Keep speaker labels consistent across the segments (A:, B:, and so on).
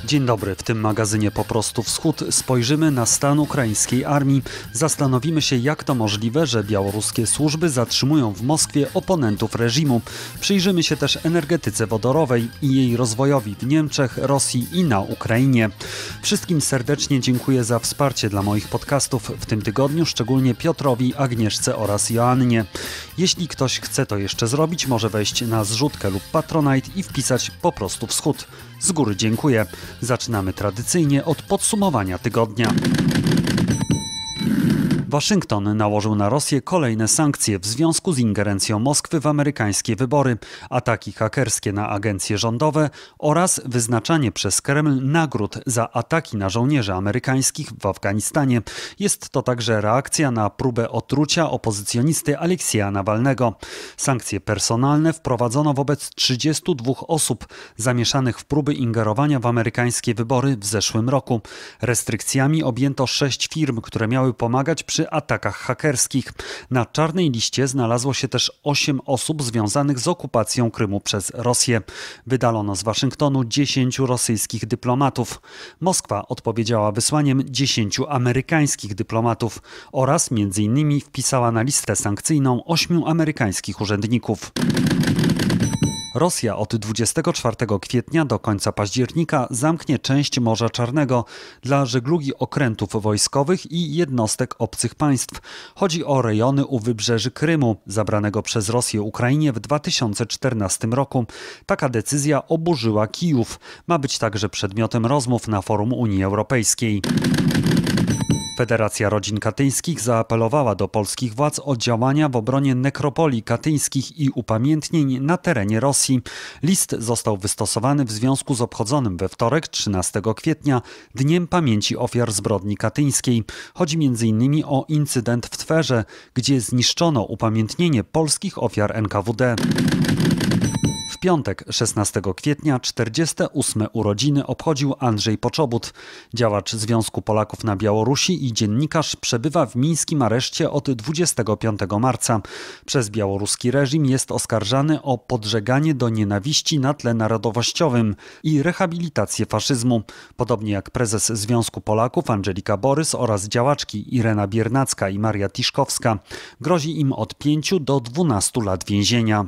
A: Dzień dobry, w tym magazynie Po prostu Wschód spojrzymy na stan ukraińskiej armii. Zastanowimy się, jak to możliwe, że białoruskie służby zatrzymują w Moskwie oponentów reżimu. Przyjrzymy się też energetyce wodorowej i jej rozwojowi w Niemczech, Rosji i na Ukrainie. Wszystkim serdecznie dziękuję za wsparcie dla moich podcastów w tym tygodniu, szczególnie Piotrowi, Agnieszce oraz Joannie. Jeśli ktoś chce to jeszcze zrobić, może wejść na zrzutkę lub Patronite i wpisać Po prostu Wschód. Z góry dziękuję. Zaczynamy tradycyjnie od podsumowania tygodnia. Waszyngton nałożył na Rosję kolejne sankcje w związku z ingerencją Moskwy w amerykańskie wybory, ataki hakerskie na agencje rządowe oraz wyznaczanie przez Kreml nagród za ataki na żołnierzy amerykańskich w Afganistanie. Jest to także reakcja na próbę otrucia opozycjonisty Aleksieja Nawalnego. Sankcje personalne wprowadzono wobec 32 osób zamieszanych w próby ingerowania w amerykańskie wybory w zeszłym roku. Restrykcjami objęto 6 firm, które miały pomagać przy atakach hakerskich. Na czarnej liście znalazło się też 8 osób związanych z okupacją Krymu przez Rosję. Wydalono z Waszyngtonu 10 rosyjskich dyplomatów. Moskwa odpowiedziała wysłaniem 10 amerykańskich dyplomatów oraz m.in. wpisała na listę sankcyjną 8 amerykańskich urzędników. Rosja od 24 kwietnia do końca października zamknie część Morza Czarnego dla żeglugi okrętów wojskowych i jednostek obcych państw. Chodzi o rejony u wybrzeży Krymu, zabranego przez Rosję Ukrainie w 2014 roku. Taka decyzja oburzyła Kijów. Ma być także przedmiotem rozmów na forum Unii Europejskiej. Federacja Rodzin Katyńskich zaapelowała do polskich władz o działania w obronie nekropolii katyńskich i upamiętnień na terenie Rosji. List został wystosowany w związku z obchodzonym we wtorek, 13 kwietnia, Dniem Pamięci Ofiar Zbrodni Katyńskiej. Chodzi m.in. o incydent w Twerze, gdzie zniszczono upamiętnienie polskich ofiar NKWD. W piątek, 16 kwietnia, 48 urodziny obchodził Andrzej Poczobut. Działacz Związku Polaków na Białorusi i dziennikarz przebywa w mińskim areszcie od 25 marca. Przez białoruski reżim jest oskarżany o podżeganie do nienawiści na tle narodowościowym i rehabilitację faszyzmu. Podobnie jak prezes Związku Polaków Andżelika Borys oraz działaczki Irena Biernacka i Maria Tiszkowska. Grozi im od 5 do 12 lat więzienia.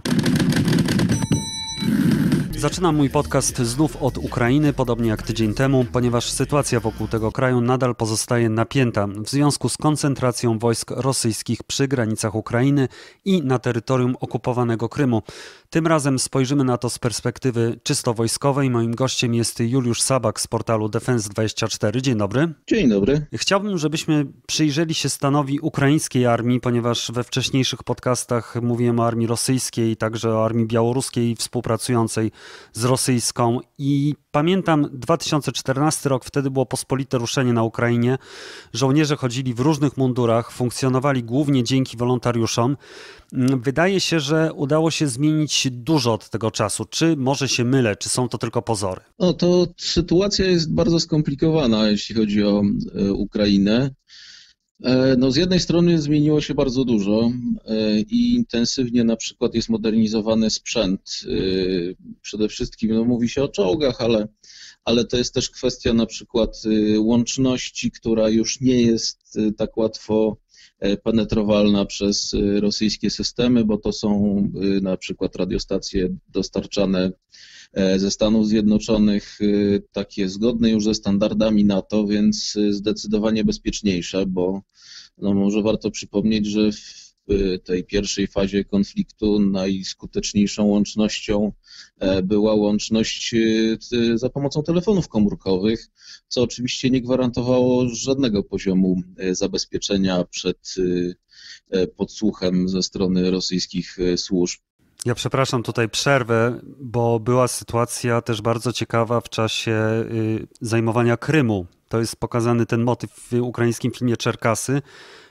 A: Zaczynam mój podcast znów od Ukrainy, podobnie jak tydzień temu, ponieważ sytuacja wokół tego kraju nadal pozostaje napięta w związku z koncentracją wojsk rosyjskich przy granicach Ukrainy i na terytorium okupowanego Krymu. Tym razem spojrzymy na to z perspektywy czysto wojskowej. Moim gościem jest Juliusz Sabak z portalu Defense24. Dzień dobry.
B: Dzień dobry.
A: Chciałbym, żebyśmy przyjrzeli się stanowi ukraińskiej armii, ponieważ we wcześniejszych podcastach mówiłem o armii rosyjskiej, także o armii białoruskiej współpracującej z rosyjską i pamiętam 2014 rok, wtedy było pospolite ruszenie na Ukrainie. Żołnierze chodzili w różnych mundurach, funkcjonowali głównie dzięki wolontariuszom. Wydaje się, że udało się zmienić dużo od tego czasu. Czy może się mylę, czy są to tylko pozory?
B: No to sytuacja jest bardzo skomplikowana, jeśli chodzi o Ukrainę. No z jednej strony zmieniło się bardzo dużo i intensywnie na przykład jest modernizowany sprzęt. Przede wszystkim no, mówi się o czołgach, ale to jest też kwestia na przykład łączności, która już nie jest tak łatwo penetrowalna przez rosyjskie systemy, bo to są na przykład radiostacje dostarczane ze Stanów Zjednoczonych, takie zgodne już ze standardami NATO, więc zdecydowanie bezpieczniejsze, bo no może warto przypomnieć, że w tej pierwszej fazie konfliktu najskuteczniejszą łącznością była łączność za pomocą telefonów komórkowych, co oczywiście nie gwarantowało żadnego poziomu zabezpieczenia przed podsłuchem ze strony rosyjskich służb.
A: Ja przepraszam, tutaj przerwę, bo była sytuacja też bardzo ciekawa w czasie zajmowania Krymu. To jest pokazany ten motyw w ukraińskim filmie Czerkasy,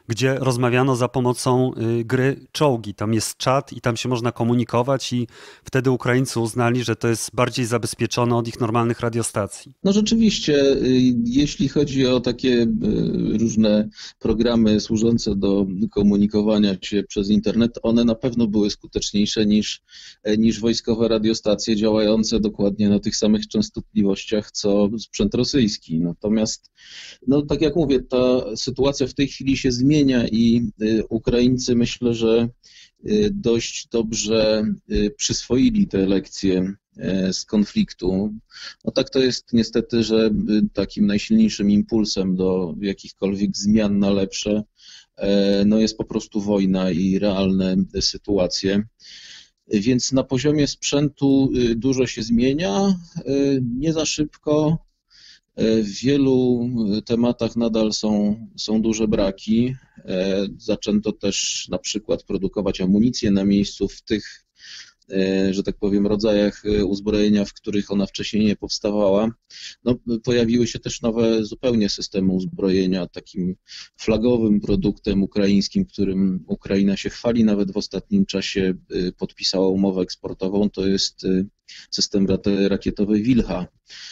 A: gdzie rozmawiano za pomocą gry czołgi. Tam jest czat i tam się można komunikować i wtedy Ukraińcy uznali, że to jest bardziej zabezpieczone od ich normalnych radiostacji.
B: No rzeczywiście, jeśli chodzi o takie różne programy służące do komunikowania się przez internet, one na pewno były skuteczniejsze niż wojskowe radiostacje działające dokładnie na tych samych częstotliwościach, co sprzęt rosyjski. Natomiast, no tak jak mówię, ta sytuacja w tej chwili się zmienia i Ukraińcy, myślę, że dość dobrze przyswoili te lekcje z konfliktu. No tak to jest niestety, że takim najsilniejszym impulsem do jakichkolwiek zmian na lepsze no jest po prostu wojna i realne sytuacje. Więc na poziomie sprzętu dużo się zmienia, nie za szybko. W wielu tematach nadal są duże braki. Zaczęto też na przykład produkować amunicję na miejscu w tych, że tak powiem, rodzajach uzbrojenia, w których ona wcześniej nie powstawała. No, pojawiły się też nowe zupełnie systemy uzbrojenia. Takim flagowym produktem ukraińskim, którym Ukraina się chwali, nawet w ostatnim czasie podpisała umowę eksportową, to jest system rakietowy Wilha,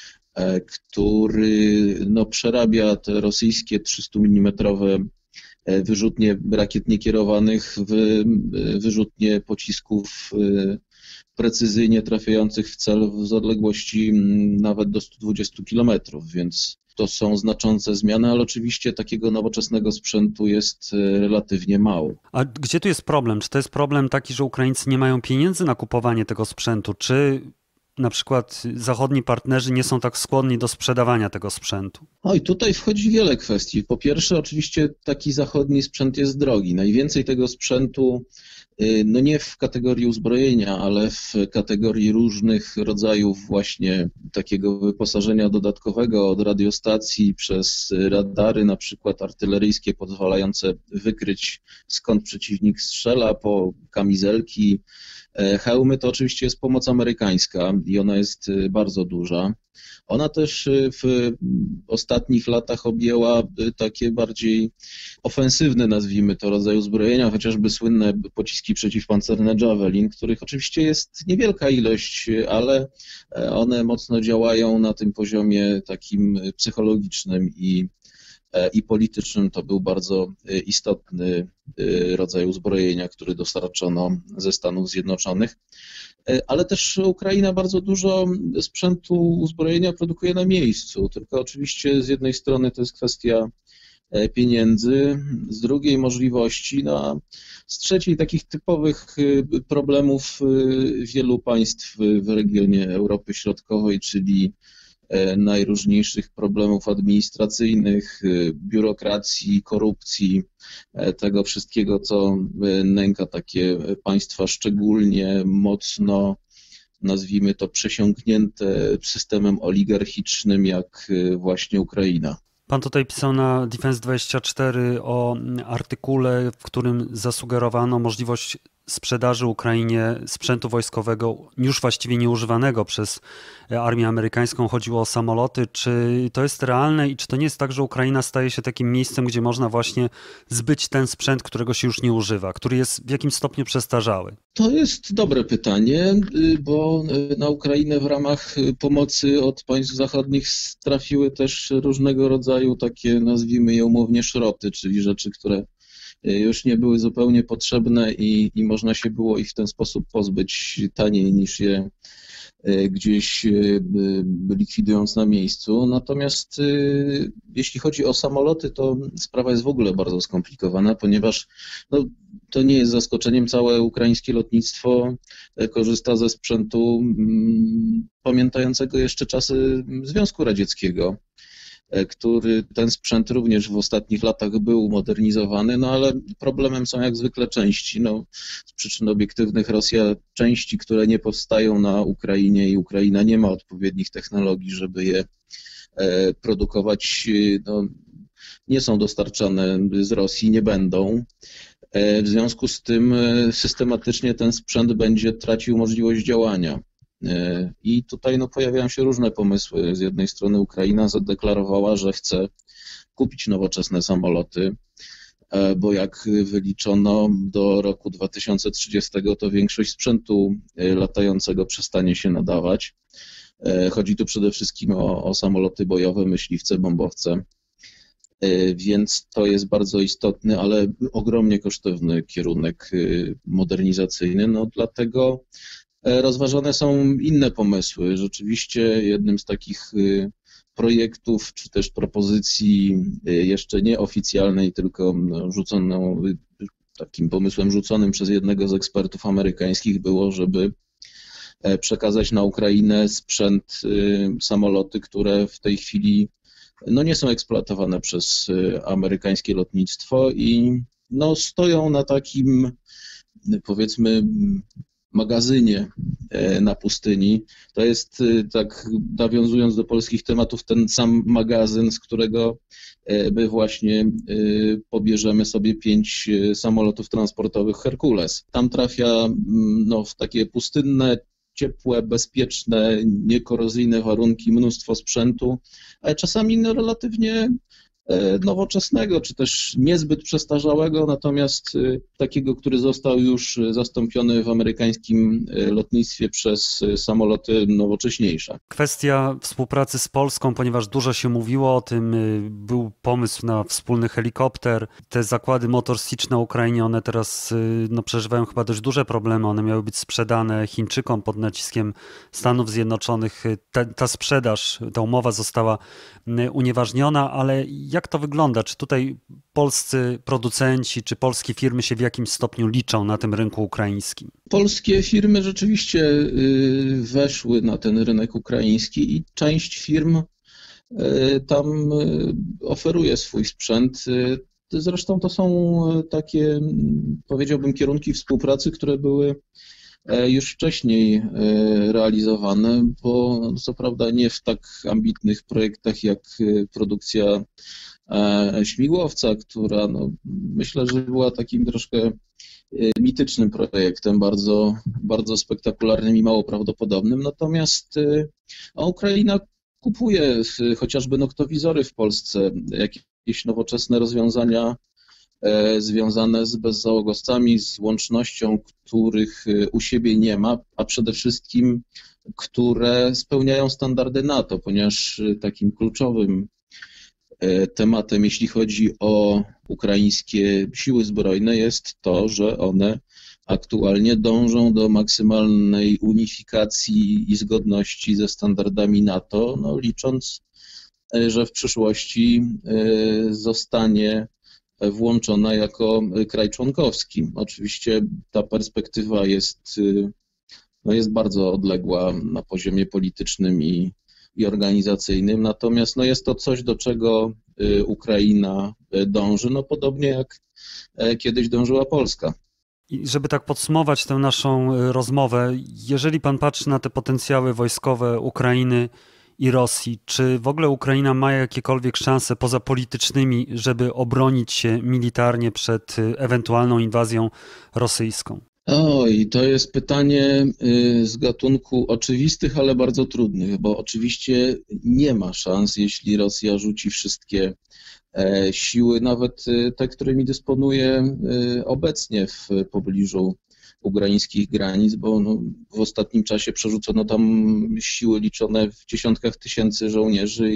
B: który no, przerabia te rosyjskie 300 mm wyrzutnie rakiet niekierowanych w wyrzutnie pocisków precyzyjnie trafiających w cel z odległości nawet do 120 km, więc to są znaczące zmiany, ale oczywiście takiego nowoczesnego sprzętu jest relatywnie mało.
A: A gdzie tu jest problem? Czy to jest problem taki, że Ukraińcy nie mają pieniędzy na kupowanie tego sprzętu, czy na przykład zachodni partnerzy nie są tak skłonni do sprzedawania tego sprzętu?
B: Oj, tutaj wchodzi wiele kwestii. Po pierwsze, oczywiście taki zachodni sprzęt jest drogi. Najwięcej tego sprzętu, no nie w kategorii uzbrojenia, ale w kategorii różnych rodzajów właśnie takiego wyposażenia dodatkowego od radiostacji przez radary, na przykład artyleryjskie pozwalające wykryć, skąd przeciwnik strzela, po kamizelki, hełmy, to oczywiście jest pomoc amerykańska i ona jest bardzo duża. Ona też w ostatnich latach objęła takie bardziej ofensywne, nazwijmy to, rodzaj uzbrojenia, chociażby słynne pociski przeciwpancerne Javelin, których oczywiście jest niewielka ilość, ale one mocno działają na tym poziomie takim psychologicznym i politycznym. To był bardzo istotny rodzaj uzbrojenia, który dostarczono ze Stanów Zjednoczonych. Ale też Ukraina bardzo dużo sprzętu uzbrojenia produkuje na miejscu, tylko oczywiście z jednej strony to jest kwestia pieniędzy, z drugiej możliwości, no a z trzeciej takich typowych problemów wielu państw w regionie Europy Środkowej, czyli najróżniejszych problemów administracyjnych, biurokracji, korupcji, tego wszystkiego, co nęka takie państwa szczególnie mocno, nazwijmy to, przesiąknięte systemem oligarchicznym, jak właśnie Ukraina.
A: Pan tutaj pisał na Defense24 o artykule, w którym zasugerowano możliwość sprzedaży Ukrainie sprzętu wojskowego już właściwie nieużywanego przez armię amerykańską. Chodziło o samoloty. Czy to jest realne i czy to nie jest tak, że Ukraina staje się takim miejscem, gdzie można właśnie zbyć ten sprzęt, którego się już nie używa, który jest w jakimś stopniu przestarzały?
B: To jest dobre pytanie, bo na Ukrainę w ramach pomocy od państw zachodnich trafiły też różnego rodzaju takie, nazwijmy je umownie, szroty, czyli rzeczy, które już nie były zupełnie potrzebne i można się było ich w ten sposób pozbyć taniej niż je gdzieś likwidując na miejscu. Natomiast jeśli chodzi o samoloty, to sprawa jest w ogóle bardzo skomplikowana, ponieważ no, to nie jest zaskoczeniem, całe ukraińskie lotnictwo korzysta ze sprzętu pamiętającego jeszcze czasy Związku Radzieckiego, który ten sprzęt również w ostatnich latach był modernizowany, no ale problemem są jak zwykle części. No, z przyczyn obiektywnych Rosja części, które nie powstają na Ukrainie i Ukraina nie ma odpowiednich technologii, żeby je produkować, no, nie są dostarczane z Rosji, nie będą. W związku z tym systematycznie ten sprzęt będzie tracił możliwość działania. I tutaj no, pojawiają się różne pomysły. Z jednej strony Ukraina zadeklarowała, że chce kupić nowoczesne samoloty. bo jak wyliczono do roku 2030, to większość sprzętu latającego przestanie się nadawać. Chodzi tu przede wszystkim o samoloty bojowe, myśliwce, bombowce, więc to jest bardzo istotny, ale ogromnie kosztowny kierunek modernizacyjny. No, dlatego rozważane są inne pomysły. Rzeczywiście jednym z takich projektów, czy też propozycji jeszcze nieoficjalnej, tylko rzuconą, takim pomysłem rzuconym przez jednego z ekspertów amerykańskich było, żeby przekazać na Ukrainę sprzęt, samoloty, które w tej chwili nie są eksploatowane przez amerykańskie lotnictwo i stoją na takim, powiedzmy, magazynie na pustyni. To jest, tak nawiązując do polskich tematów, ten sam magazyn, z którego my właśnie pobierzemy sobie 5 samolotów transportowych Herkules. Tam trafia w takie pustynne, ciepłe, bezpieczne, niekorozyjne warunki, mnóstwo sprzętu, ale czasami relatywnie nowoczesnego, czy też niezbyt przestarzałego, natomiast takiego, który został już zastąpiony w amerykańskim lotnictwie przez samoloty nowocześniejsze.
A: Kwestia współpracy z Polską, ponieważ dużo się mówiło o tym, był pomysł na wspólny helikopter. Te zakłady Motor Sich na Ukrainie, one teraz przeżywają chyba dość duże problemy. One miały być sprzedane Chińczykom pod naciskiem Stanów Zjednoczonych. Ta sprzedaż, ta umowa została unieważniona, ale jak to wygląda? Czy tutaj polscy producenci, czy polskie firmy się w jakimś stopniu liczą na tym rynku ukraińskim?
B: Polskie firmy rzeczywiście weszły na ten rynek ukraiński i część firm tam oferuje swój sprzęt. Zresztą to są takie, powiedziałbym, kierunki współpracy, które były już wcześniej realizowane, bo co prawda nie w tak ambitnych projektach jak produkcja śmigłowca, która myślę, że była takim troszkę mitycznym projektem, bardzo, bardzo spektakularnym i mało prawdopodobnym. Natomiast Ukraina kupuje chociażby noktowizory w Polsce, jakieś nowoczesne rozwiązania związane z bezzałogowcami, z łącznością, których u siebie nie ma, a przede wszystkim które spełniają standardy NATO, ponieważ takim kluczowym tematem, jeśli chodzi o ukraińskie siły zbrojne, jest to, że one aktualnie dążą do maksymalnej unifikacji i zgodności ze standardami NATO, licząc, że w przyszłości zostanie włączona jako kraj członkowski. Oczywiście ta perspektywa jest bardzo odległa na poziomie politycznym i organizacyjnym, natomiast jest to coś, do czego Ukraina dąży, podobnie jak kiedyś dążyła Polska.
A: I żeby tak podsumować tę naszą rozmowę, jeżeli pan patrzy na te potencjały wojskowe Ukrainy i Rosji, czy w ogóle Ukraina ma jakiekolwiek szanse poza politycznymi, żeby obronić się militarnie przed ewentualną inwazją rosyjską?
B: Oj, to jest pytanie z gatunku oczywistych, ale bardzo trudnych, bo oczywiście nie ma szans, jeśli Rosja rzuci wszystkie siły, nawet te, którymi dysponuje obecnie w pobliżu ukraińskich granic, bo w ostatnim czasie przerzucono tam siły liczone w dziesiątkach tysięcy żołnierzy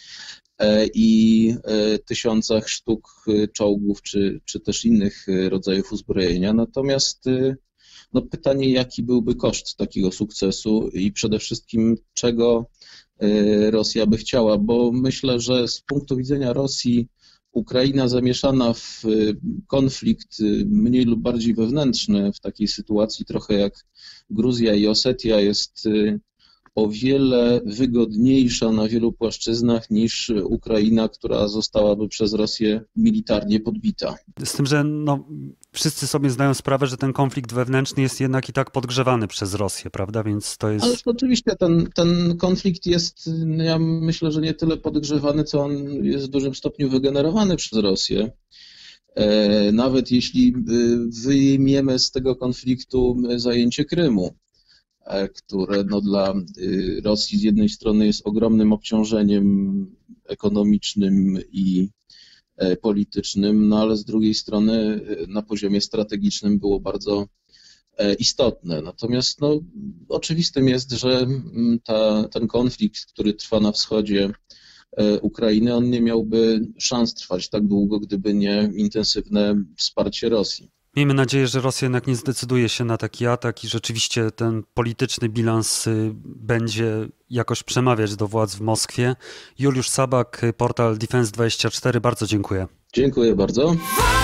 B: i tysiącach sztuk czołgów, czy też innych rodzajów uzbrojenia. Natomiast pytanie, jaki byłby koszt takiego sukcesu i przede wszystkim czego Rosja by chciała, bo myślę, że z punktu widzenia Rosji Ukraina zamieszana w konflikt mniej lub bardziej wewnętrzny, w takiej sytuacji trochę jak Gruzja i Osetia, jest o wiele wygodniejsza na wielu płaszczyznach niż Ukraina, która zostałaby przez Rosję militarnie podbita.
A: Z tym, że wszyscy sobie zdają sprawę, że ten konflikt wewnętrzny jest jednak i tak podgrzewany przez Rosję, prawda? Więc to jest...
B: Ale oczywiście ten konflikt jest, ja myślę, że nie tyle podgrzewany, co on jest w dużym stopniu wygenerowany przez Rosję. Nawet jeśli wyjmiemy z tego konfliktu zajęcie Krymu, które dla Rosji z jednej strony jest ogromnym obciążeniem ekonomicznym i politycznym, no ale z drugiej strony na poziomie strategicznym było bardzo istotne. Natomiast no, oczywistym jest, że ten konflikt, który trwa na wschodzie Ukrainy, on nie miałby szans trwać tak długo, gdyby nie intensywne wsparcie Rosji.
A: Miejmy nadzieję, że Rosja jednak nie zdecyduje się na taki atak i rzeczywiście ten polityczny bilans będzie jakoś przemawiać do władz w Moskwie. Juliusz Sabak, portal Defense24, bardzo dziękuję.
B: Dziękuję bardzo.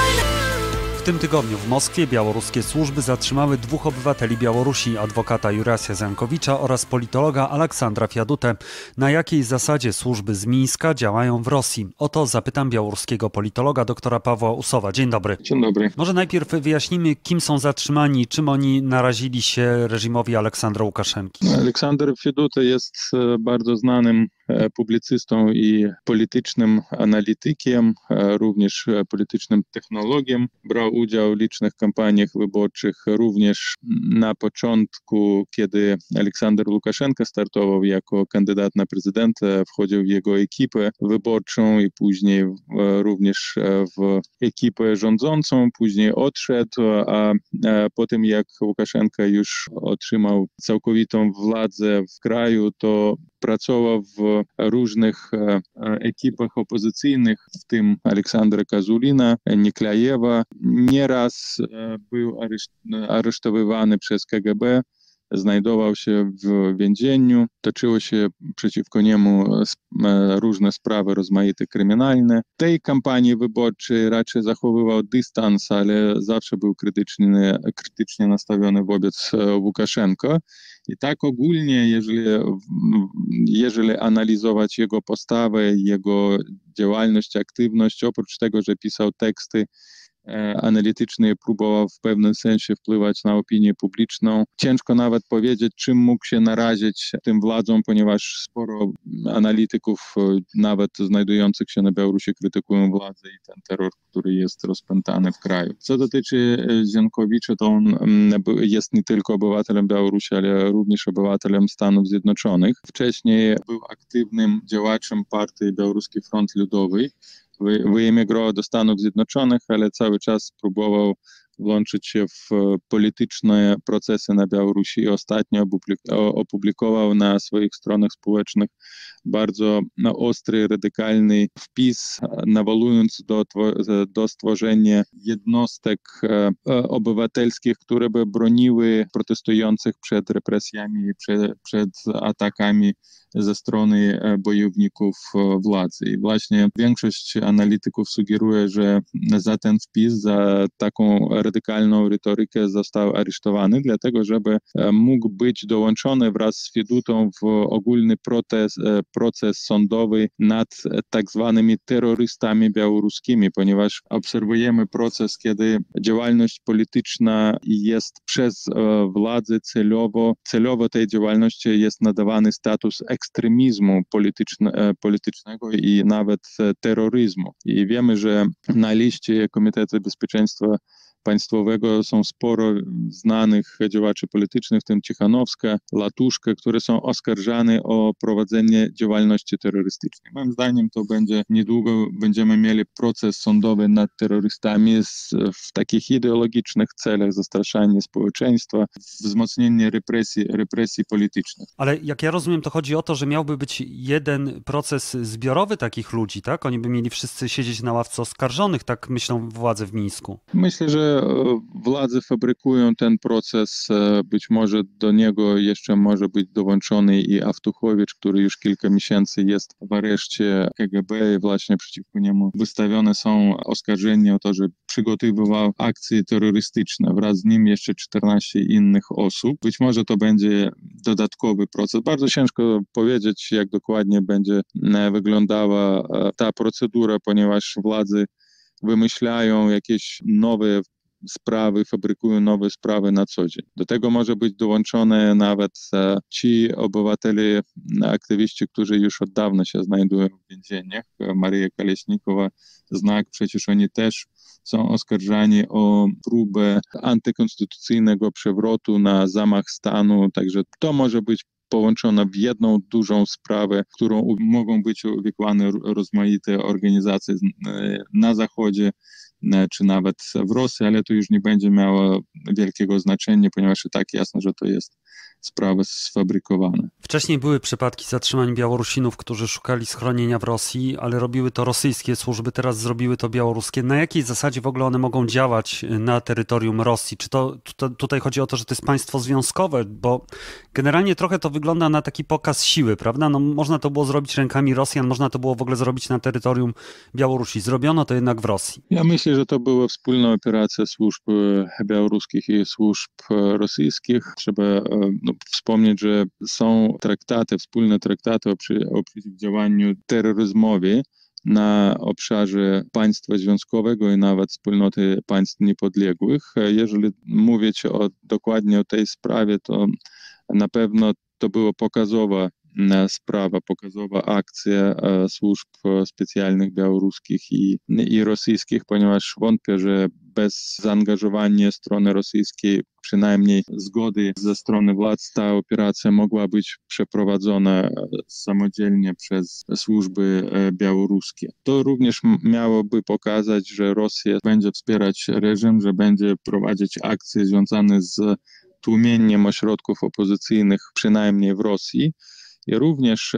A: W tym tygodniu w Moskwie białoruskie służby zatrzymały 2 obywateli Białorusi, adwokata Jurasja Zankowicza oraz politologa Aleksandra Fiadutę. Na jakiej zasadzie służby z Mińska działają w Rosji? O to zapytam białoruskiego politologa doktora Pawła Usowa. Dzień dobry.
C: Dzień dobry.
A: Może najpierw wyjaśnimy, kim są zatrzymani, czym oni narazili się reżimowi Aleksandra Łukaszenki.
C: Aleksander Fiaduta jest bardzo znanym publicystą i politycznym analitykiem, również politycznym technologiem. Brał udział w licznych kampaniach wyborczych, również na początku, kiedy Aleksander Łukaszenka startował jako kandydat na prezydenta, wchodził w jego ekipę wyborczą i później również w ekipę rządzącą, później odszedł, a po tym jak Łukaszenka już otrzymał całkowitą władzę w kraju, to pracował w różnych ekipach opozycyjnych, w tym Aleksandra Kazulina, Niklajewa. Nieraz był aresztowywany przez KGB, znajdował się w więzieniu, toczyły się przeciwko niemu różne sprawy rozmaite kryminalne. W tej kampanii wyborczej raczej zachowywał dystans, ale zawsze był krytycznie nastawiony wobec Łukaszenko. I tak ogólnie, jeżeli analizować jego postawę, jego działalność, aktywność, oprócz tego, że pisał teksty analityczny, próbował w pewnym sensie wpływać na opinię publiczną. Ciężko nawet powiedzieć, czym mógł się narazić tym władzom, ponieważ sporo analityków, nawet znajdujących się na Białorusi, krytykują władzę i ten terror, który jest rozpętany w kraju. Co dotyczy Ziankowicza, to on jest nie tylko obywatelem Białorusi, ale również obywatelem Stanów Zjednoczonych. Wcześniej był aktywnym działaczem partii Białoruski Front Ludowy. Wyemigrował do Stanów Zjednoczonych, ale cały czas próbował włączyć się w polityczne procesy na Białorusi i ostatnio opublikował na swoich stronach społecznych bardzo ostry, radykalny wpis, nawołując do stworzenia jednostek obywatelskich, które by broniły protestujących przed represjami, przed atakami ze strony bojowników władzy. I właśnie większość analityków sugeruje, że za ten wpis, za taką radykalną retorykę został aresztowany, dlatego żeby mógł być dołączony wraz z Fiadutą w ogólny proces sądowy nad tak zwanymi terrorystami białoruskimi, ponieważ obserwujemy proces, kiedy działalność polityczna jest przez władzę celowo tej działalności jest nadawany status ekstremizmu politycznego i nawet terroryzmu. I wiemy, że na liście Komitetu Bezpieczeństwa Państwowego są sporo znanych działaczy politycznych, w tym Cichanowska, Latuszka, które są oskarżane o prowadzenie działalności terrorystycznej. Moim zdaniem to niedługo będziemy mieli proces sądowy nad terrorystami w takich ideologicznych celach zastraszania społeczeństwa, wzmocnienie represji politycznych.
A: Ale jak ja rozumiem, to chodzi o to, że miałby być jeden proces zbiorowy takich ludzi, tak? Oni by mieli wszyscy siedzieć na ławce oskarżonych, tak myślą władze w Mińsku.
C: Myślę, że władze fabrykują ten proces, być może do niego jeszcze może być dołączony i Awtuchowicz, który już kilka miesięcy jest w areszcie KGB i właśnie przeciwko niemu wystawione są oskarżenia o to, że przygotowywał akcje terrorystyczne. Wraz z nim jeszcze 14 innych osób. Być może to będzie dodatkowy proces. Bardzo ciężko powiedzieć, jak dokładnie będzie wyglądała ta procedura, ponieważ władze wymyślają jakieś nowe sprawy, fabrykują nowe sprawy na co dzień. Do tego może być dołączone nawet ci obywatele, aktywiści, którzy już od dawna się znajdują w więzieniach. Maria Kaleśnikowa, Znak, przecież oni też są oskarżani o próbę antykonstytucyjnego przewrotu na zamach stanu, także to może być połączona w jedną dużą sprawę, w którą mogą być uwikłane rozmaite organizacje na Zachodzie, czy nawet w Rosji, ale to już nie będzie miało wielkiego znaczenia, ponieważ i tak jasne, że to jest sprawy sfabrykowane.
A: Wcześniej były przypadki zatrzymań Białorusinów, którzy szukali schronienia w Rosji, ale robiły to rosyjskie służby, teraz zrobiły to białoruskie. Na jakiej zasadzie w ogóle one mogą działać na terytorium Rosji? Czy tutaj chodzi o to, że to jest państwo związkowe? Bo generalnie trochę to wygląda na taki pokaz siły, prawda? No, można to było zrobić rękami Rosjan, można to było w ogóle zrobić na terytorium Białorusi. Zrobiono to jednak w Rosji.
C: Ja myślę, że to była wspólna operacja służb białoruskich i służb rosyjskich. Trzeba wspomnieć, że są wspólne traktaty o przeciwdziałaniu terroryzmowi na obszarze państwa związkowego i nawet wspólnoty państw niepodległych. Jeżeli mówić dokładnie o tej sprawie, to na pewno to była pokazowa akcja służb specjalnych białoruskich i rosyjskich, ponieważ wątpię, że bez zaangażowania strony rosyjskiej, przynajmniej zgody ze strony władz, ta operacja mogła być przeprowadzona samodzielnie przez służby białoruskie. To również miałoby pokazać, że Rosja będzie wspierać reżim, że będzie prowadzić akcje związane z tłumieniem ośrodków opozycyjnych, przynajmniej w Rosji. I również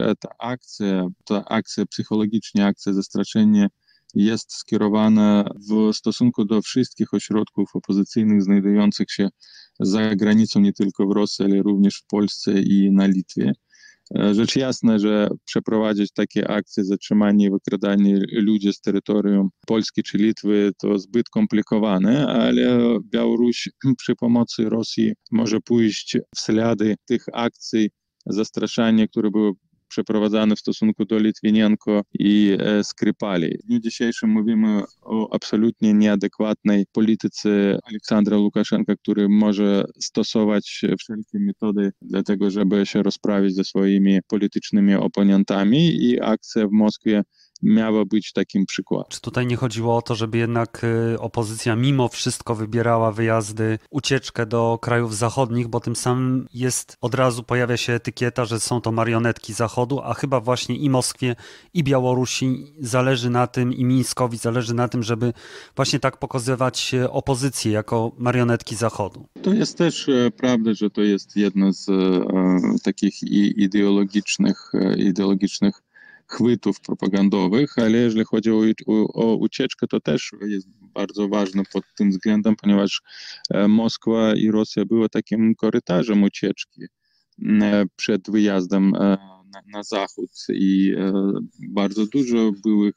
C: ta akcja psychologiczna, akcja zastraszenia jest skierowana w stosunku do wszystkich ośrodków opozycyjnych znajdujących się za granicą, nie tylko w Rosji, ale również w Polsce i na Litwie. Rzecz jasna, że przeprowadzić takie akcje, zatrzymanie i wykradanie ludzi z terytorium Polski czy Litwy to zbyt komplikowane, ale Białoruś przy pomocy Rosji może pójść w ślady tych akcji zastraszania, które były przeprowadzane w stosunku do Litwinienko i Skrypali. W dniu dzisiejszym mówimy o absolutnie nieadekwatnej polityce Aleksandra Łukaszenka, który może stosować wszelkie metody dla tego, żeby się rozprawić ze swoimi politycznymi oponentami i akcja w Moskwie miała być takim przykładem.
A: Czy tutaj nie chodziło o to, żeby jednak opozycja mimo wszystko wybierała wyjazdy, ucieczkę do krajów zachodnich, bo tym samym od razu pojawia się etykieta, że są to marionetki Zachodu, a chyba właśnie i Moskwie, i Białorusi zależy na tym, i Mińskowi zależy na tym, żeby właśnie tak pokazywać opozycję jako marionetki Zachodu.
C: To jest też prawda, że to jest jedno z takich ideologicznych chwytów propagandowych, ale jeżeli chodzi o ucieczkę, to też jest bardzo ważne pod tym względem, ponieważ Moskwa i Rosja były takim korytarzem ucieczki przed wyjazdem na zachód i bardzo dużo byłych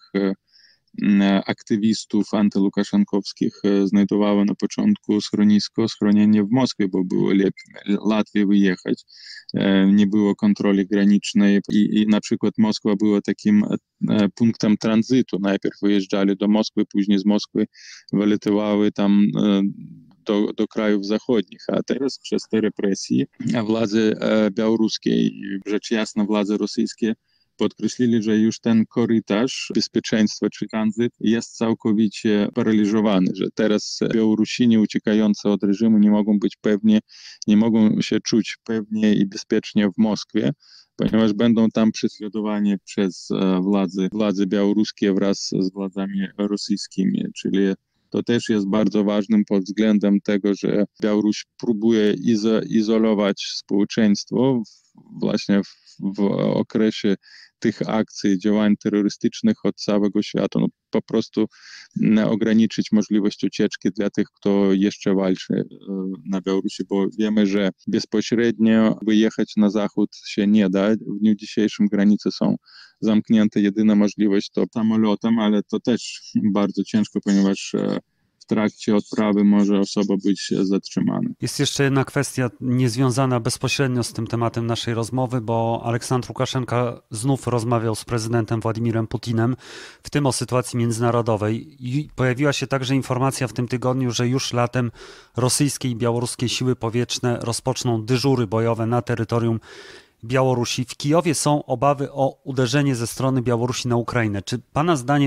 C: aktywistów antylukaszenkowskich znajdowało na początku schronienie w Moskwie, bo było łatwiej wyjechać, nie było kontroli granicznej i na przykład Moskwa była takim punktem tranzytu. Najpierw wyjeżdżali do Moskwy, później z Moskwy wylatywały tam do krajów zachodnich, a teraz przez te represje władze białoruskie, rzecz jasna władze rosyjskie podkreślili, że już ten korytarz bezpieczeństwa czy tranzyt jest całkowicie paraliżowany, że teraz Białorusini uciekający od reżimu nie mogą być pewni, nie mogą się czuć pewnie i bezpiecznie w Moskwie, ponieważ będą tam prześladowani przez władze białoruskie wraz z władzami rosyjskimi, czyli to też jest bardzo ważnym pod względem tego, że Białoruś próbuje izolować społeczeństwo właśnie w okresie tych akcji, działań terrorystycznych od całego świata. No, po prostu ograniczyć możliwość ucieczki dla tych, kto jeszcze walczy na Białorusi, bo wiemy, że bezpośrednio wyjechać na zachód się nie da. W dniu dzisiejszym granice są zamknięte. Jedyna możliwość to samolotem, ale to też bardzo ciężko, ponieważ w trakcie odprawy może osoba być zatrzymana.
A: Jest jeszcze jedna kwestia niezwiązana bezpośrednio z tym tematem naszej rozmowy, bo Aleksandr Łukaszenka znów rozmawiał z prezydentem Władimirem Putinem, w tym o sytuacji międzynarodowej. I pojawiła się także informacja w tym tygodniu, że już latem rosyjskie i białoruskie siły powietrzne rozpoczną dyżury bojowe na terytorium Białorusi. W Kijowie są obawy o uderzenie ze strony Białorusi na Ukrainę. Czy pana zdaniem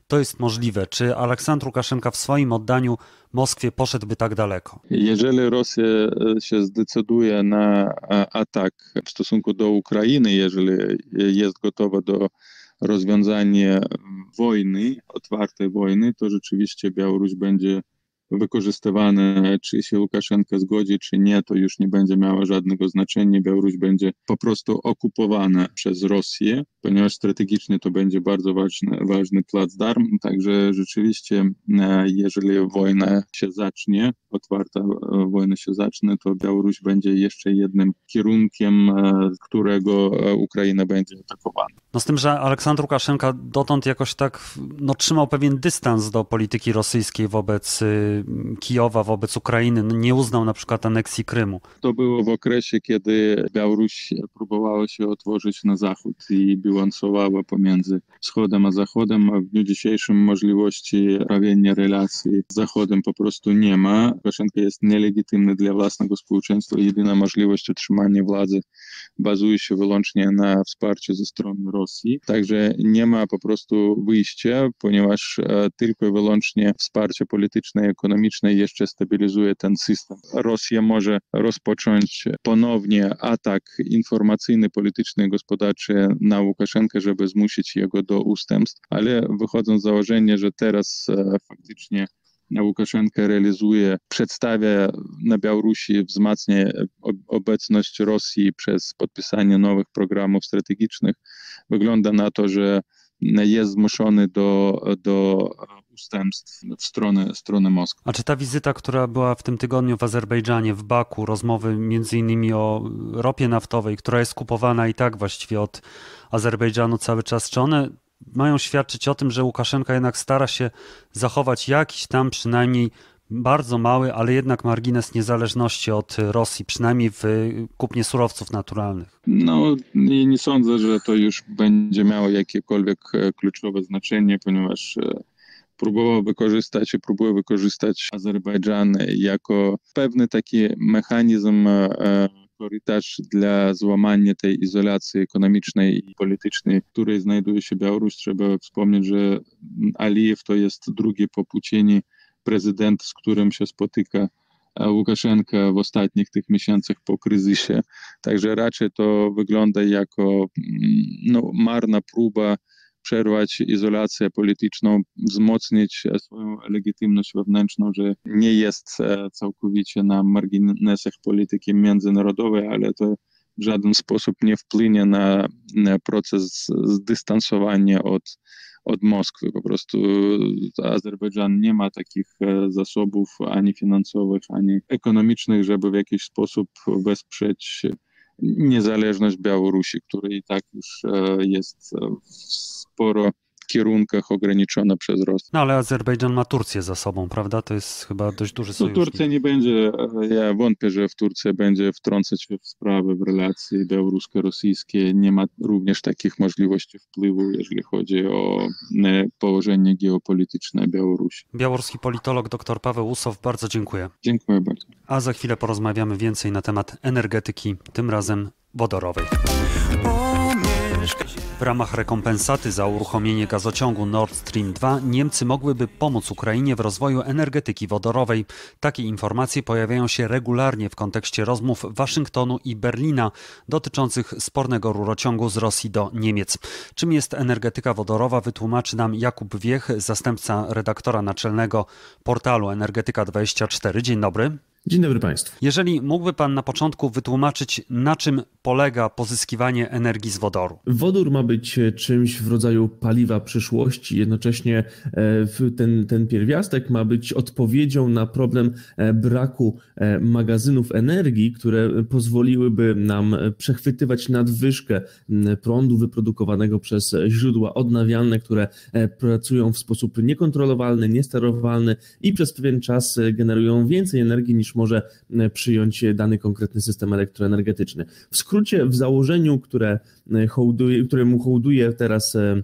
A: to jest możliwe? Czy Aleksandr Łukaszenka w swoim oddaniu Moskwie poszedłby tak daleko?
C: Jeżeli Rosja się zdecyduje na atak w stosunku do Ukrainy, jeżeli jest gotowa do rozwiązania wojny, otwartej wojny, to rzeczywiście Białoruś będzie wykorzystywana, czy się Łukaszenka zgodzi, czy nie, to już nie będzie miało żadnego znaczenia. Białoruś będzie po prostu okupowana przez Rosję, ponieważ strategicznie to będzie bardzo ważny placdarm. Także rzeczywiście, jeżeli wojna się zacznie, otwarta wojna się zacznie, to Białoruś będzie jeszcze jednym kierunkiem, którego Ukraina będzie atakowana.
A: No z tym, że Aleksandr Łukaszenka dotąd jakoś tak trzymał pewien dystans do polityki rosyjskiej wobec Kijowa, wobec Ukrainy. Nie uznał na przykład aneksji Krymu.
C: To było w okresie, kiedy Białoruś próbowała się otworzyć na zachód i bilansowała pomiędzy wschodem a zachodem, a w dniu dzisiejszym możliwości prawienia relacji z zachodem po prostu nie ma. Łukaszenka jest nielegitymny dla własnego społeczeństwa. Jedyna możliwość utrzymania władzy bazuje się wyłącznie na wsparciu ze strony Rosji. Także nie ma po prostu wyjścia, ponieważ tylko i wyłącznie wsparcie polityczne i ekonomiczne jeszcze stabilizuje ten system. Rosja może rozpocząć ponownie atak informacyjny, polityczny i gospodarczy na Łukaszenkę, żeby zmusić jego do ustępstw, ale wychodząc z założenia, że teraz faktycznie Łukaszenka przedstawia na Białorusi, wzmacnia obecność Rosji przez podpisanie nowych programów strategicznych. Wygląda na to, że jest zmuszony do ustępstw w stronę Moskwy.
A: A czy ta wizyta, która była w tym tygodniu w Azerbejdżanie, w Baku, rozmowy między innymi o ropie naftowej, która jest kupowana i tak właściwie od Azerbejdżanu cały czas, czy one mają świadczyć o tym, że Łukaszenka jednak stara się zachować jakiś tam przynajmniej bardzo mały, ale jednak margines niezależności od Rosji, przynajmniej w kupnie surowców naturalnych?
C: No, nie sądzę, że to już będzie miało jakiekolwiek kluczowe znaczenie, ponieważ próbuje wykorzystać Azerbejdżan jako pewny taki mechanizm, korytarz dla złamania tej izolacji ekonomicznej i politycznej, w której znajduje się Białoruś. Trzeba wspomnieć, że Alijew to jest drugi po Putinie prezydent, z którym się spotyka Łukaszenka w ostatnich tych miesiącach po kryzysie. Także raczej to wygląda jako marna próba przerwać izolację polityczną, wzmocnić swoją legitymność wewnętrzną, że nie jest całkowicie na marginesach polityki międzynarodowej, ale to w żaden sposób nie wpłynie na proces zdystansowania od Moskwy. Po prostu Azerbejdżan nie ma takich zasobów ani finansowych, ani ekonomicznych, żeby w jakiś sposób wesprzeć niezależność Białorusi, która i tak już jest w sporo kierunkach ograniczona przez Rosję.
A: No ale Azerbejdżan ma Turcję za sobą, prawda? To jest chyba dość duży sojusznik.
C: Turcja nie będzie, ja wątpię, że Turcja będzie wtrącać się w sprawy, w relacje białorusko-rosyjskie. Nie ma również takich możliwości wpływu, jeżeli chodzi o położenie geopolityczne Białorusi.
A: Białoruski politolog dr Paweł Usow, bardzo dziękuję.
C: Dziękuję bardzo.
A: A za chwilę porozmawiamy więcej na temat energetyki, tym razem wodorowej. W ramach rekompensaty za uruchomienie gazociągu Nord Stream 2 Niemcy mogłyby pomóc Ukrainie w rozwoju energetyki wodorowej. Takie informacje pojawiają się regularnie w kontekście rozmów Waszyngtonu i Berlina dotyczących spornego rurociągu z Rosji do Niemiec. Czym jest energetyka wodorowa, wytłumaczy nam Jakub Wiech, zastępca redaktora naczelnego portalu Energetyka24. Dzień dobry.
D: Dzień dobry Państwu.
A: Jeżeli mógłby Pan na początku wytłumaczyć, na czym polega pozyskiwanie energii z wodoru?
D: Wodór ma być czymś w rodzaju paliwa przyszłości. Jednocześnie ten pierwiastek ma być odpowiedzią na problem braku magazynów energii, które pozwoliłyby nam przechwytywać nadwyżkę prądu wyprodukowanego przez źródła odnawialne, które pracują w sposób niekontrolowalny, nisterowalny i przez pewien czas generują więcej energii niż może przyjąć dany konkretny system elektroenergetyczny. W skrócie, w założeniu, któremu hołduje teraz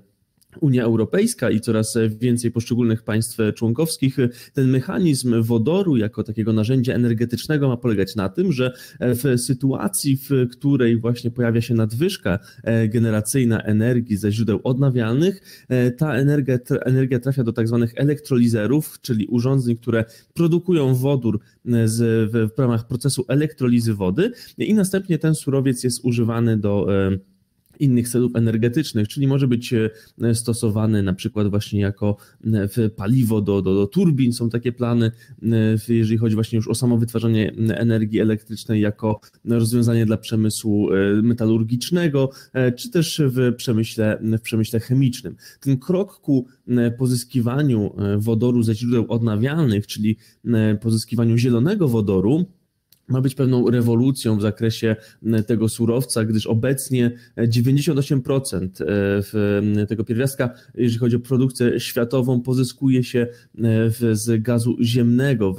D: Unia Europejska i coraz więcej poszczególnych państw członkowskich, ten mechanizm wodoru jako takiego narzędzia energetycznego ma polegać na tym, że w sytuacji, w której właśnie pojawia się nadwyżka generacyjna energii ze źródeł odnawialnych, ta energia trafia do tak zwanych elektrolizerów, czyli urządzeń, które produkują wodór w ramach procesu elektrolizy wody i następnie ten surowiec jest używany do innych celów energetycznych, czyli może być stosowany na przykład właśnie jako paliwo do turbin, są takie plany, jeżeli chodzi właśnie już o samo wytwarzanie energii elektrycznej jako rozwiązanie dla przemysłu metalurgicznego, czy też w przemyśle chemicznym. Ten krok ku pozyskiwaniu wodoru ze źródeł odnawialnych, czyli pozyskiwaniu zielonego wodoru, ma być pewną rewolucją w zakresie tego surowca, gdyż obecnie 98% tego pierwiastka, jeżeli chodzi o produkcję światową, pozyskuje się z gazu ziemnego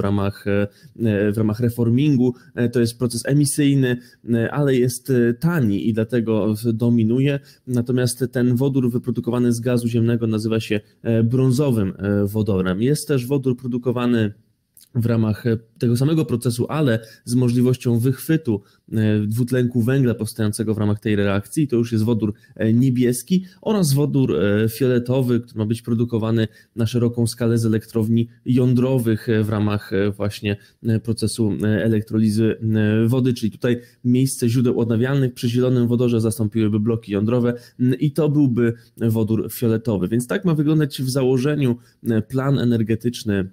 D: w ramach reformingu. To jest proces emisyjny, ale jest tani i dlatego dominuje. Natomiast ten wodór wyprodukowany z gazu ziemnego nazywa się brązowym wodorem. Jest też wodór produkowany w ramach tego samego procesu, ale z możliwością wychwytu dwutlenku węgla powstającego w ramach tej reakcji. To już jest wodór niebieski oraz wodór fioletowy, który ma być produkowany na szeroką skalę z elektrowni jądrowych w ramach właśnie procesu elektrolizy wody, czyli tutaj miejsce źródeł odnawialnych przy zielonym wodorze zastąpiłyby bloki jądrowe i to byłby wodór fioletowy. Więc tak ma wyglądać w założeniu plan energetyczny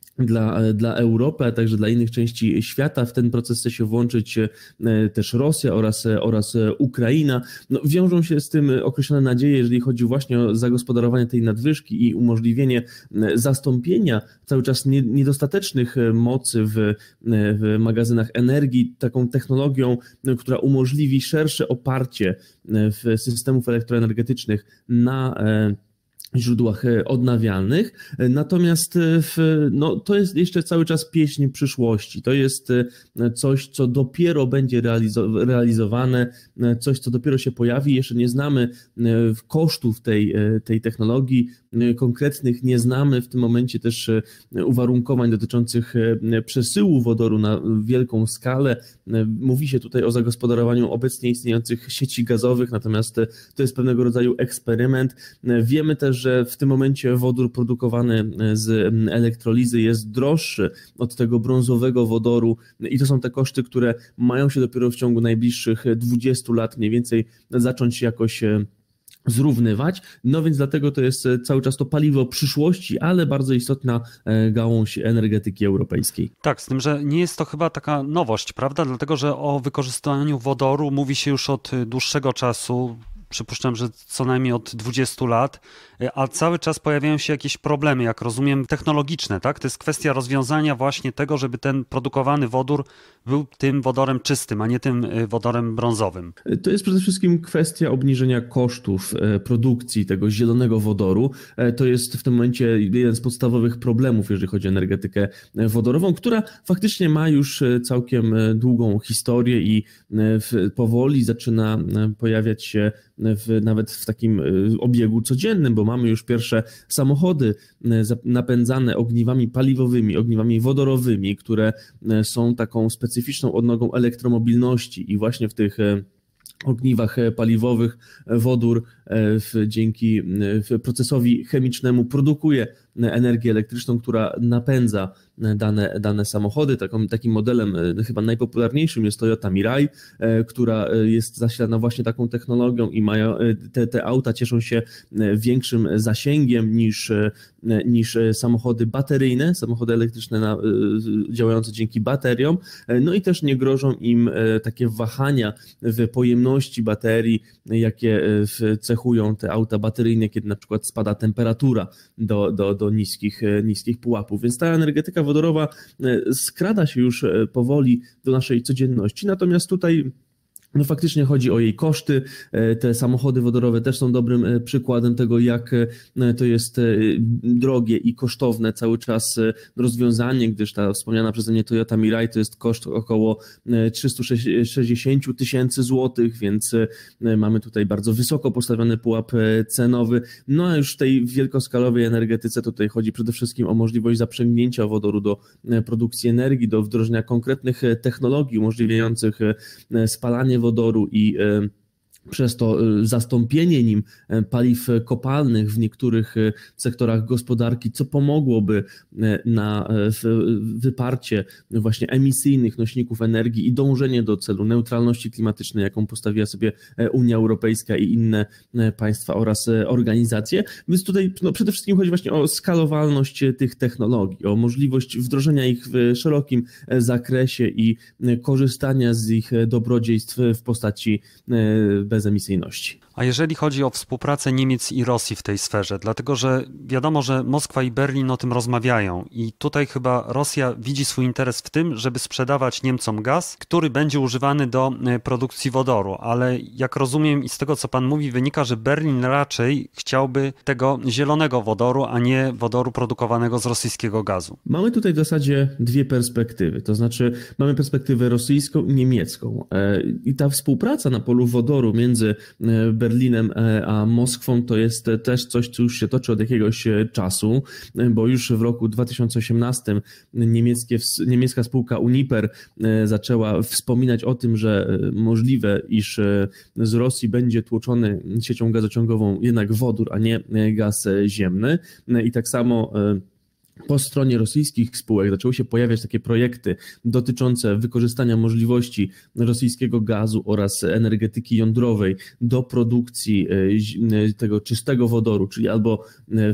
D: dla Europy, a także dla innych części świata. W ten proces chce się włączyć też Rosja oraz Ukraina. No, wiążą się z tym określone nadzieje, jeżeli chodzi właśnie o zagospodarowanie tej nadwyżki i umożliwienie zastąpienia cały czas niedostatecznych mocy w magazynach energii taką technologią, która umożliwi szersze oparcie systemów elektroenergetycznych na źródłach odnawialnych, natomiast to jest jeszcze cały czas pieśń przyszłości. To jest coś, co dopiero będzie realizowane, coś, co dopiero się pojawi. Jeszcze nie znamy kosztów tej technologii konkretnych, nie znamy w tym momencie też uwarunkowań dotyczących przesyłu wodoru na wielką skalę. Mówi się tutaj o zagospodarowaniu obecnie istniejących sieci gazowych, natomiast to jest pewnego rodzaju eksperyment. Wiemy też, że w tym momencie wodór produkowany z elektrolizy jest droższy od tego brązowego wodoru i to są te koszty, które mają się dopiero w ciągu najbliższych 20 lat mniej więcej zacząć jakoś zrównywać, no więc dlatego to jest cały czas to paliwo przyszłości, ale bardzo istotna gałąź energetyki europejskiej.
A: Tak, z tym, że nie jest to chyba taka nowość, prawda? Dlatego, że o wykorzystaniu wodoru mówi się już od dłuższego czasu. Przypuszczam, że co najmniej od 20 lat, a cały czas pojawiają się jakieś problemy, jak rozumiem, technologiczne, tak? To jest kwestia rozwiązania właśnie tego, żeby ten produkowany wodór był tym wodorem czystym, a nie tym wodorem brązowym.
D: To jest przede wszystkim kwestia obniżenia kosztów produkcji tego zielonego wodoru. To jest w tym momencie jeden z podstawowych problemów, jeżeli chodzi o energetykę wodorową, która faktycznie ma już całkiem długą historię i powoli zaczyna pojawiać się nawet w takim obiegu codziennym, bo mamy już pierwsze samochody napędzane ogniwami paliwowymi, ogniwami wodorowymi, które są taką specyficzną odnogą elektromobilności i właśnie w tych ogniwach paliwowych wodór dzięki procesowi chemicznemu produkuje energię elektryczną, która napędza dane samochody. Takim modelem chyba najpopularniejszym jest Toyota Mirai, która jest zasilana właśnie taką technologią i te auta cieszą się większym zasięgiem niż samochody bateryjne, samochody elektryczne działające dzięki bateriom, no i też nie grożą im takie wahania w pojemności baterii, jakie cechują te auta bateryjne, kiedy na przykład spada temperatura do niskich pułapów. Więc ta energetyka wodorowa skrada się już powoli do naszej codzienności. Natomiast tutaj No faktycznie chodzi o jej koszty. Te samochody wodorowe też są dobrym przykładem tego, jak to jest drogie i kosztowne cały czas rozwiązanie, gdyż ta wspomniana przeze mnie Toyota Mirai to jest koszt około 360 000 złotych, więc mamy tutaj bardzo wysoko postawiony pułap cenowy. No a już w tej wielkoskalowej energetyce tutaj chodzi przede wszystkim o możliwość zaprzęgnięcia wodoru do produkcji energii, do wdrożenia konkretnych technologii umożliwiających spalanie wodoru i przez to zastąpienie nim paliw kopalnych w niektórych sektorach gospodarki, co pomogłoby na wyparcie właśnie emisyjnych nośników energii i dążenie do celu neutralności klimatycznej, jaką postawiła sobie Unia Europejska i inne państwa oraz organizacje. Więc tutaj przede wszystkim chodzi właśnie o skalowalność tych technologii, o możliwość wdrożenia ich w szerokim zakresie i korzystania z ich dobrodziejstw w postaci bezemisyjności.
A: A jeżeli chodzi o współpracę Niemiec i Rosji w tej sferze, dlatego że wiadomo, że Moskwa i Berlin o tym rozmawiają i tutaj chyba Rosja widzi swój interes w tym, żeby sprzedawać Niemcom gaz, który będzie używany do produkcji wodoru, ale jak rozumiem i z tego, co pan mówi, wynika, że Berlin raczej chciałby tego zielonego wodoru, a nie wodoru produkowanego z rosyjskiego gazu.
D: Mamy tutaj w zasadzie dwie perspektywy, to znaczy mamy perspektywę rosyjską i niemiecką i ta współpraca na polu wodoru między Berlinem a Moskwą to jest też coś, co już się toczy od jakiegoś czasu, bo już w roku 2018 niemiecka spółka Uniper zaczęła wspominać o tym, że możliwe, iż z Rosji będzie tłoczony siecią gazociągową jednak wodór, a nie gaz ziemny. I tak samo po stronie rosyjskich spółek zaczęły się pojawiać takie projekty dotyczące wykorzystania możliwości rosyjskiego gazu oraz energetyki jądrowej do produkcji tego czystego wodoru, czyli albo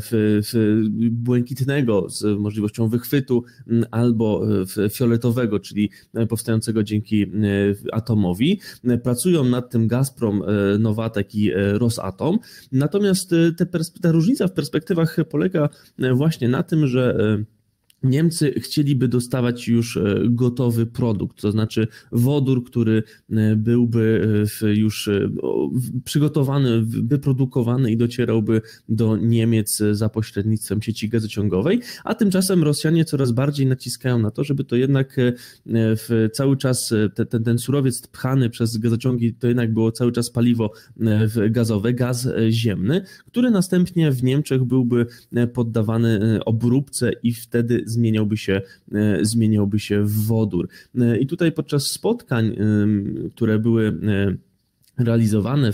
D: błękitnego z możliwością wychwytu, albo fioletowego, w powstającego dzięki atomowi. Pracują nad tym Gazprom, Nowatek i Rosatom. Natomiast ta różnica w perspektywach polega właśnie na tym, że Niemcy chcieliby dostawać już gotowy produkt, to znaczy wodór, który byłby już przygotowany, wyprodukowany i docierałby do Niemiec za pośrednictwem sieci gazociągowej, a tymczasem Rosjanie coraz bardziej naciskają na to, żeby to jednak cały czas ten surowiec pchany przez gazociągi to jednak było cały czas paliwo gazowe, gaz ziemny, który następnie w Niemczech byłby poddawany obróbce i wtedy zmieniałby się w wodór. I tutaj podczas spotkań, które były realizowane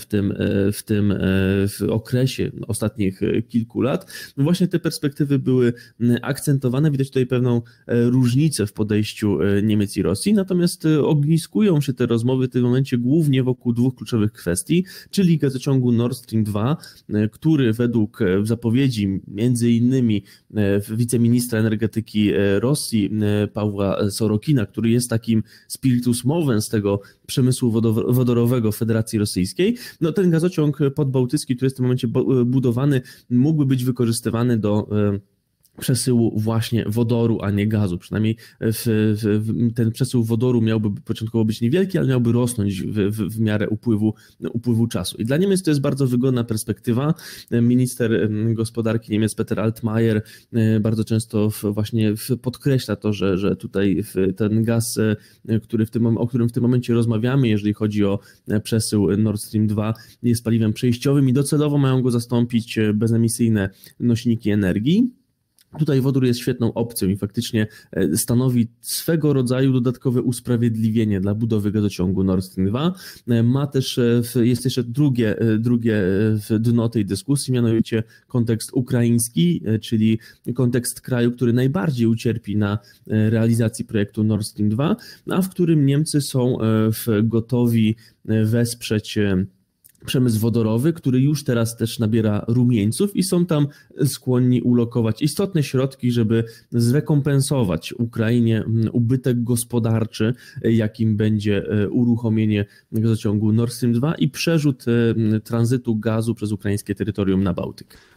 D: w okresie ostatnich kilku lat, no właśnie te perspektywy były akcentowane. Widać tutaj pewną różnicę w podejściu Niemiec i Rosji, natomiast ogniskują się te rozmowy w tym momencie głównie wokół dwóch kluczowych kwestii, czyli gazociągu Nord Stream 2, który według zapowiedzi między innymi wiceministra energetyki Rosji Pawła Sorokina, który jest takim spiritus movens tego przemysłu wodorowego Federacji Rosyjskiej, no ten gazociąg podbałtycki, który jest w tym momencie budowany, mógłby być wykorzystywany do przesyłu właśnie wodoru, a nie gazu. Przynajmniej ten przesył wodoru miałby początkowo być niewielki, ale miałby rosnąć w miarę upływu czasu. I dla Niemiec to jest bardzo wygodna perspektywa. Minister gospodarki Niemiec Peter Altmaier bardzo często właśnie podkreśla to, że tutaj ten gaz, o którym w tym momencie rozmawiamy, jeżeli chodzi o przesył Nord Stream 2, jest paliwem przejściowym i docelowo mają go zastąpić bezemisyjne nośniki energii. Tutaj wodór jest świetną opcją i faktycznie stanowi swego rodzaju dodatkowe usprawiedliwienie dla budowy gazociągu Nord Stream 2. Jest jeszcze drugie dno tej dyskusji, mianowicie kontekst ukraiński, czyli kontekst kraju, który najbardziej ucierpi na realizacji projektu Nord Stream 2, a w którym Niemcy są gotowi wesprzeć przemysł wodorowy, który już teraz też nabiera rumieńców i są tam skłonni ulokować istotne środki, żeby zrekompensować Ukrainie ubytek gospodarczy, jakim będzie uruchomienie gazociągu Nord Stream 2 i przerzut tranzytu gazu przez ukraińskie terytorium na Bałtyk.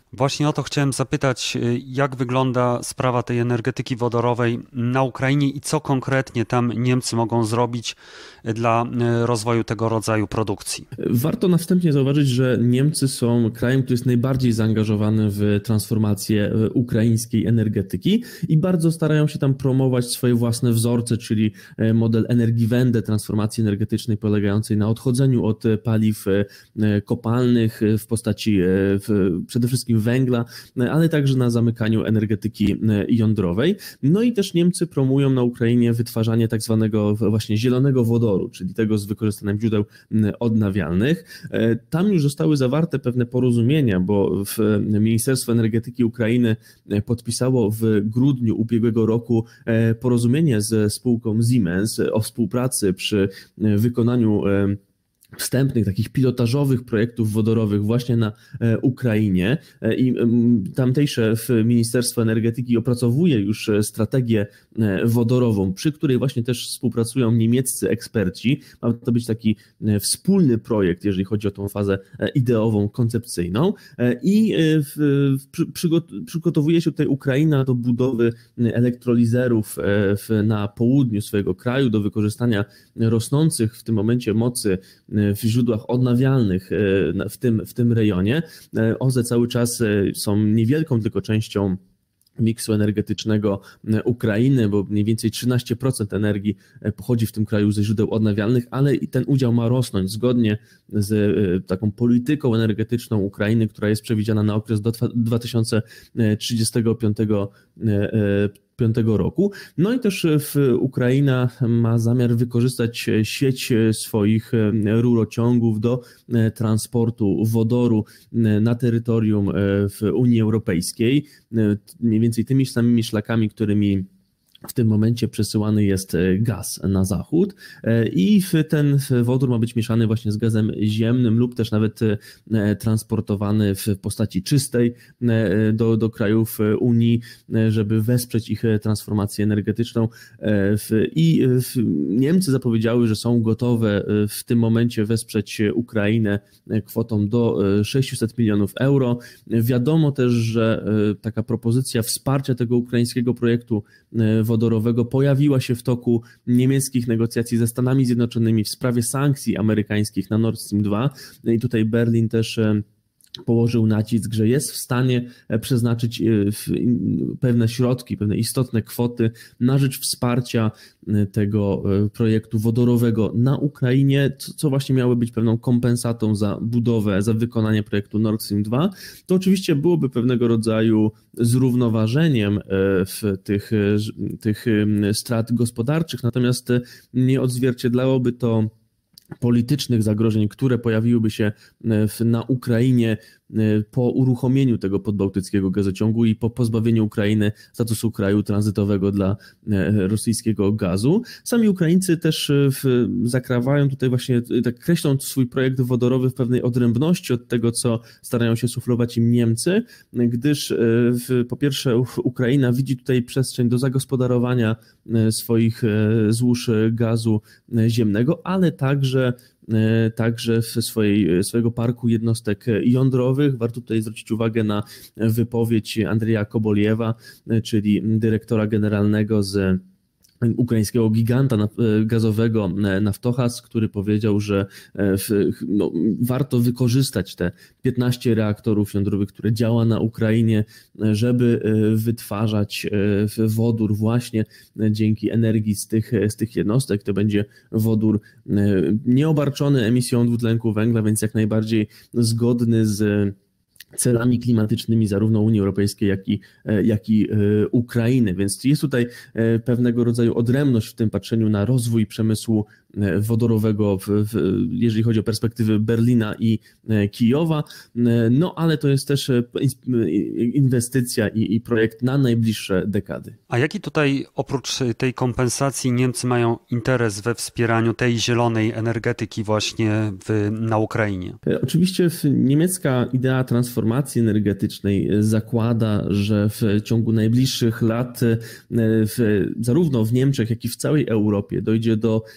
A: Właśnie o to chciałem zapytać, jak wygląda sprawa tej energetyki wodorowej na Ukrainie i co konkretnie tam Niemcy mogą zrobić dla rozwoju tego rodzaju produkcji?
D: Warto na wstępie zauważyć, że Niemcy są krajem, który jest najbardziej zaangażowany w transformację ukraińskiej energetyki i bardzo starają się tam promować swoje własne wzorce, czyli model Energiewende, transformacji energetycznej polegającej na odchodzeniu od paliw kopalnych w postaci przede wszystkim węgla, ale także na zamykaniu energetyki jądrowej. No i też Niemcy promują na Ukrainie wytwarzanie tak zwanego właśnie zielonego wodoru, czyli tego z wykorzystaniem źródeł odnawialnych. Tam już zostały zawarte pewne porozumienia, bo Ministerstwo Energetyki Ukrainy podpisało w grudniu ubiegłego roku porozumienie ze spółką Siemens o współpracy przy wykonaniu wstępnych, takich pilotażowych projektów wodorowych właśnie na Ukrainie i tamtejsze Ministerstwo Energetyki opracowuje już strategię wodorową, przy której właśnie też współpracują niemieccy eksperci. Ma to być taki wspólny projekt, jeżeli chodzi o tą fazę ideową, koncepcyjną i przygotowuje się tutaj Ukraina do budowy elektrolizerów na południu swojego kraju, do wykorzystania rosnących w tym momencie mocy w źródłach odnawialnych w tym rejonie. OZE cały czas są niewielką tylko częścią miksu energetycznego Ukrainy, bo mniej więcej 13% energii pochodzi w tym kraju ze źródeł odnawialnych, ale i ten udział ma rosnąć zgodnie z taką polityką energetyczną Ukrainy, która jest przewidziana na okres do 2035 roku. No i też Ukraina ma zamiar wykorzystać sieć swoich rurociągów do transportu wodoru na terytorium w Unii Europejskiej, mniej więcej tymi samymi szlakami, którymi w tym momencie przesyłany jest gaz na zachód i ten wodór ma być mieszany właśnie z gazem ziemnym lub też nawet transportowany w postaci czystej do krajów Unii, żeby wesprzeć ich transformację energetyczną. I Niemcy zapowiedziały, że są gotowe w tym momencie wesprzeć Ukrainę kwotą do 600 milionów euro. Wiadomo też, że taka propozycja wsparcia tego ukraińskiego projektu wodorowego pojawiła się w toku niemieckich negocjacji ze Stanami Zjednoczonymi w sprawie sankcji amerykańskich na Nord Stream 2. I tutaj Berlin też położył nacisk, że jest w stanie przeznaczyć pewne środki, pewne istotne kwoty na rzecz wsparcia tego projektu wodorowego na Ukrainie, co właśnie miało być pewną kompensatą za budowę, za wykonanie projektu Nord Stream 2. To oczywiście byłoby pewnego rodzaju zrównoważeniem w tych strat gospodarczych, natomiast nie odzwierciedlałoby to politycznych zagrożeń, które pojawiłyby się na Ukrainie po uruchomieniu tego podbałtyckiego gazociągu i po pozbawieniu Ukrainy statusu kraju tranzytowego dla rosyjskiego gazu. Sami Ukraińcy też zakrawają tutaj właśnie, tak kreślą swój projekt wodorowy w pewnej odrębności od tego, co starają się suflować im Niemcy, gdyż po pierwsze Ukraina widzi tutaj przestrzeń do zagospodarowania swoich złóż gazu ziemnego, ale także swojego parku jednostek jądrowych. Warto tutaj zwrócić uwagę na wypowiedź Andrzeja Koboliewa, czyli dyrektora generalnego z ukraińskiego giganta gazowego Naftogaz, który powiedział, że warto wykorzystać te 15 reaktorów jądrowych, które działa na Ukrainie, żeby wytwarzać wodór właśnie dzięki energii z tych jednostek. To będzie wodór nieobarczony emisją dwutlenku węgla, więc jak najbardziej zgodny z celami klimatycznymi zarówno Unii Europejskiej, jak i Ukrainy. Więc jest tutaj pewnego rodzaju odrębność w tym patrzeniu na rozwój przemysłu wodorowego, jeżeli chodzi o perspektywy Berlina i Kijowa, no ale to jest też inwestycja i projekt na najbliższe dekady.
A: A jaki tutaj oprócz tej kompensacji Niemcy mają interes we wspieraniu tej zielonej energetyki właśnie na Ukrainie?
D: Oczywiście niemiecka idea transformacji energetycznej zakłada, że w ciągu najbliższych lat zarówno w Niemczech, jak i w całej Europie dojdzie do drastycznej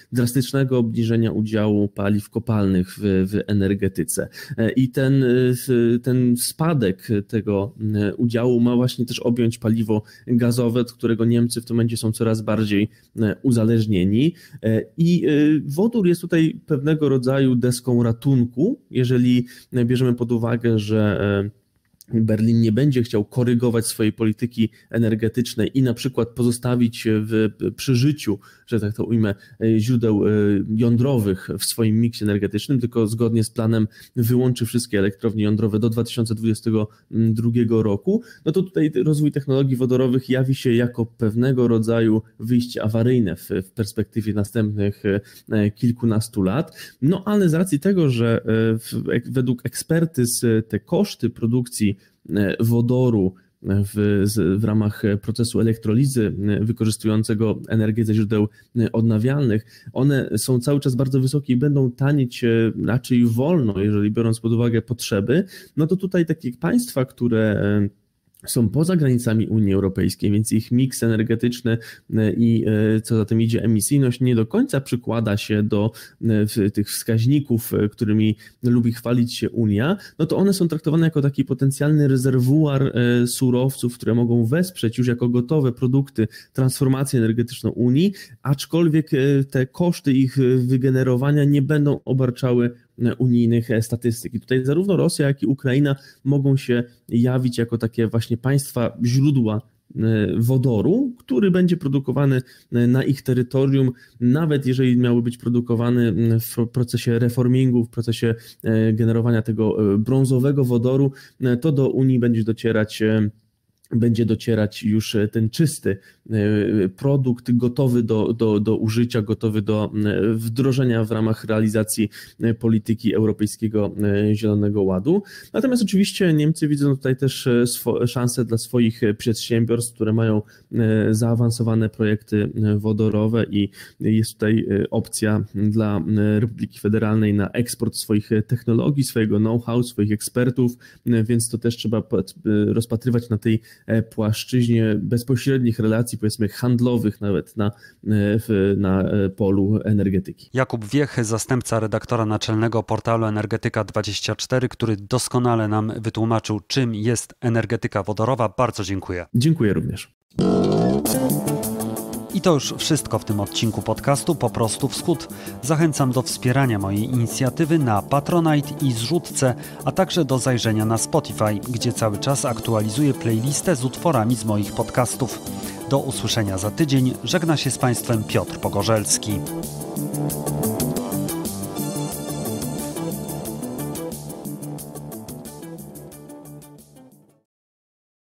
D: drastycznego obniżenia udziału paliw kopalnych w energetyce. I ten spadek tego udziału ma właśnie też objąć paliwo gazowe, od którego Niemcy w tym momencie są coraz bardziej uzależnieni. I wodór jest tutaj pewnego rodzaju deską ratunku, jeżeli bierzemy pod uwagę, że Berlin nie będzie chciał korygować swojej polityki energetycznej i na przykład pozostawić przy życiu, że tak to ujmę, źródeł jądrowych w swoim miksie energetycznym, tylko zgodnie z planem wyłączy wszystkie elektrownie jądrowe do 2022 roku, no to tutaj rozwój technologii wodorowych jawi się jako pewnego rodzaju wyjście awaryjne w perspektywie następnych kilkunastu lat. No ale z racji tego, że według ekspertyz te koszty produkcji wodoru w ramach procesu elektrolizy wykorzystującego energię ze źródeł odnawialnych, one są cały czas bardzo wysokie i będą tanieć raczej wolno, jeżeli biorąc pod uwagę potrzeby, no to tutaj takie państwa, które są poza granicami Unii Europejskiej, więc ich miks energetyczny i co za tym idzie emisyjność nie do końca przykłada się do tych wskaźników, którymi lubi chwalić się Unia, no to one są traktowane jako taki potencjalny rezerwuar surowców, które mogą wesprzeć już jako gotowe produkty transformację energetyczną Unii, aczkolwiek te koszty ich wygenerowania nie będą obarczały unijnych statystyk. I tutaj zarówno Rosja, jak i Ukraina mogą się jawić jako takie właśnie państwa źródła wodoru, który będzie produkowany na ich terytorium, nawet jeżeli miałby być produkowany w procesie reformingu, w procesie generowania tego brązowego wodoru, to do Unii będzie docierać już ten czysty produkt gotowy do użycia, gotowy do wdrożenia w ramach realizacji polityki Europejskiego Zielonego Ładu. Natomiast oczywiście Niemcy widzą tutaj też szansę dla swoich przedsiębiorstw, które mają zaawansowane projekty wodorowe i jest tutaj opcja dla Republiki Federalnej na eksport swoich technologii, swojego know-how, swoich ekspertów, więc to też trzeba rozpatrywać na tej płaszczyźnie bezpośrednich relacji, powiedzmy handlowych nawet na polu energetyki.
A: Jakub Wiech, zastępca redaktora naczelnego portalu Energetyka24, który doskonale nam wytłumaczył, czym jest energetyka wodorowa. Bardzo dziękuję.
D: Dziękuję również.
A: I to już wszystko w tym odcinku podcastu Po prostu Wschód. Zachęcam do wspierania mojej inicjatywy na Patronite i Zrzutce, a także do zajrzenia na Spotify, gdzie cały czas aktualizuję playlistę z utworami z moich podcastów. Do usłyszenia za tydzień. Żegna się z Państwem Piotr Pogorzelski.